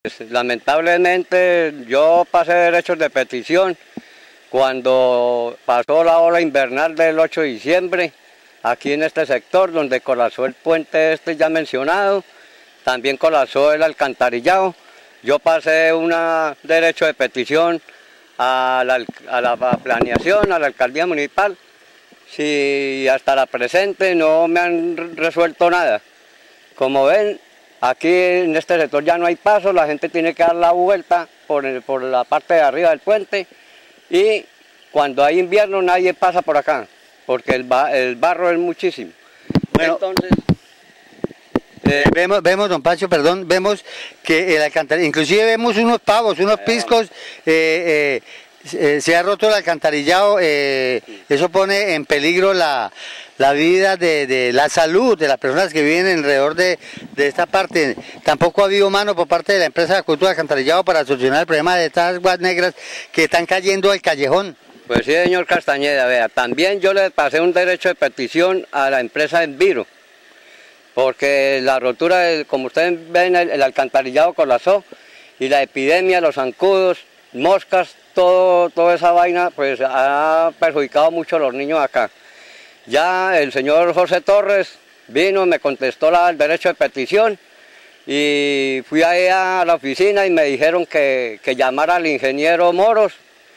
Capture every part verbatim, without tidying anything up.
Lamentablemente yo pasé derechos de petición cuando pasó la ola invernal del ocho de diciembre, aquí en este sector donde colapsó el puente este ya mencionado, también colapsó el alcantarillado. Yo pasé un derecho de petición a la, a la planeación, a la alcaldía municipal, si hasta la presente no me han resuelto nada. Como ven, aquí en este sector ya no hay paso, la gente tiene que dar la vuelta por, el, por la parte de arriba del puente y cuando hay invierno nadie pasa por acá, porque el, el barro es muchísimo. Bueno, entonces... Eh, vemos, vemos, don Pacho, perdón, vemos que el alcantarillado, inclusive vemos unos pavos, unos piscos, eh, eh, eh, se ha roto el alcantarillado, eh, eso pone en peligro la, la vida de, de la salud de las personas que viven alrededor de, de esta parte. Tampoco ha habido mano por parte de la empresa de acueducto de alcantarillado para solucionar el problema de estas aguas negras que están cayendo al callejón. Pues sí, señor Castañeda, vea, también yo le pasé un derecho de petición a la empresa Enviro, porque la rotura, del, como ustedes ven, el, el alcantarillado colapsó y la epidemia, los zancudos, moscas, todo, toda esa vaina, pues ha perjudicado mucho a los niños acá. Ya el señor José Torres vino, me contestó la, el derecho de petición y fui ahí a la oficina y me dijeron que, que llamara al ingeniero Moros.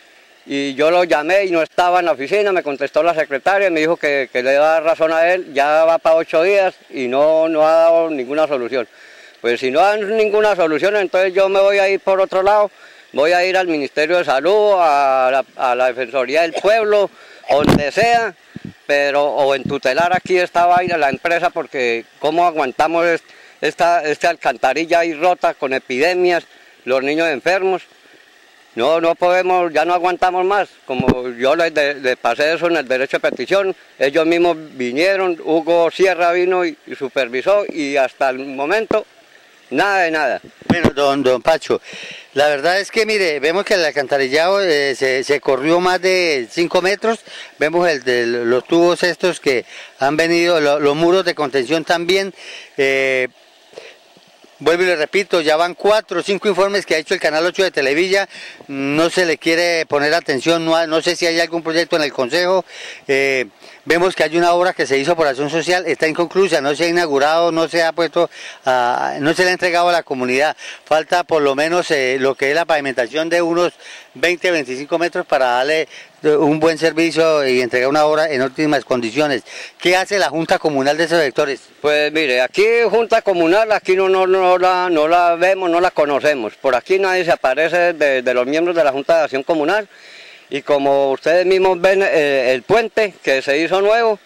Y yo lo llamé y no estaba en la oficina, me contestó la secretaria y me dijo que, que le iba a dar razón a él, ya va para ocho días y no, no ha dado ninguna solución. Pues si no dan ninguna solución, entonces yo me voy a ir por otro lado, voy a ir al Ministerio de Salud, a la, a la Defensoría del Pueblo, donde sea, pero o en tutelar aquí esta vaina, la empresa, porque cómo aguantamos esta, esta alcantarilla ahí rota con epidemias, los niños enfermos. No, no podemos, ya no aguantamos más, como yo les, de, les pasé eso en el derecho de petición, ellos mismos vinieron, Hugo Sierra vino y, y supervisó y hasta el momento nada de nada. Bueno, don, don Pacho, la verdad es que mire, vemos que el alcantarillado eh, se, se corrió más de cinco metros, vemos el de los tubos estos que han venido, lo, los muros de contención también. eh, Vuelvo y le repito, ya van cuatro o cinco informes que ha hecho el Canal ocho de Televilla, no se le quiere poner atención, no, no sé si hay algún proyecto en el Consejo, eh, vemos que hay una obra que se hizo por Acción Social, está inconclusa, no se ha inaugurado, no se ha puesto, a, no se le ha entregado a la comunidad, falta por lo menos eh, lo que es la pavimentación de unos veinte a veinticinco metros para darle un buen servicio y entregar una obra en óptimas condiciones. ¿Qué hace la Junta Comunal de esos sectores? Pues mire, aquí Junta Comunal, aquí no, no, no, la, no la vemos, no la conocemos. Por aquí nadie se aparece de, de los miembros de la Junta de Acción Comunal. Y como ustedes mismos ven, eh, el puente que se hizo nuevo,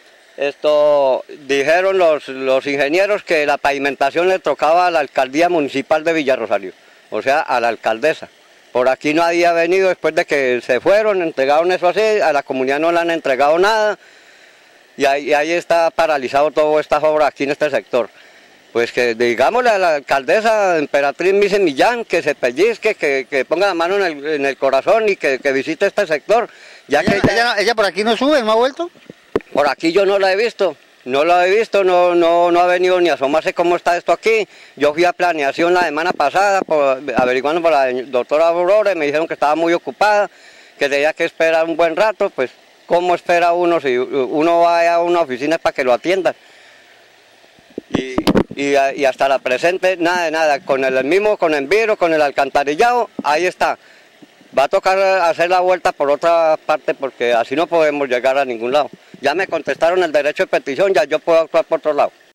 esto dijeron los, los ingenieros que la pavimentación le tocaba a la Alcaldía Municipal de Villarrosario, o sea, a la alcaldesa. Por aquí nadie ha venido después de que se fueron, entregaron eso así, a la comunidad no le han entregado nada y ahí, ahí está paralizado toda esta obra aquí en este sector. Pues que digámosle a la alcaldesa Emperatriz Mise Millán que se pellizque, que, que ponga la mano en el, en el corazón y que, que visite este sector. Ya ¿Ella, que ella, ella, ella por aquí no sube, no ha vuelto? Por aquí yo no la he visto. No lo he visto, no, no, no ha venido ni a asomarse cómo está esto aquí. Yo fui a planeación la semana pasada, por, averiguando por la doctora Aurora, y me dijeron que estaba muy ocupada, que tenía que esperar un buen rato. Pues, ¿cómo espera uno si uno va a una oficina para que lo atiendan? Y, y, y hasta la presente, nada de nada, con el mismo, con Enviro, con el alcantarillado, ahí está. Va a tocar hacer la vuelta por otra parte porque así no podemos llegar a ningún lado. Ya me contestaron el derecho de petición, ya yo puedo actuar por otro lado.